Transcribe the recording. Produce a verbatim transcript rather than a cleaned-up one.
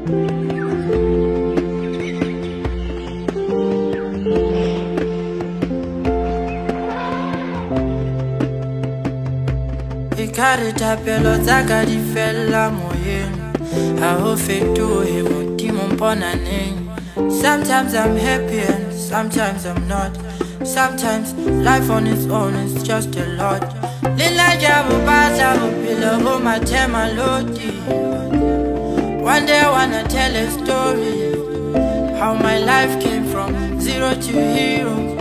Tapelo tsaka di fella moyeng ha ho fetohe modimo mpona neng. Sometimes I'm happy and sometimes I'm not. Sometimes life on its own is just a lot. Lila jabu baza bupilo bo matema loti. One day I wanna tell a story how my life came from zero to hero.